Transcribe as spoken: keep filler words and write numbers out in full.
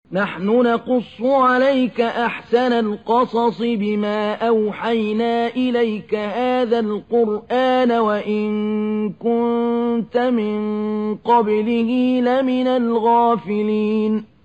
نحن نقص عليك أحسن القصص بما أوحينا إليك هذا القرآن وإن كنت من قبله لمن الغافلين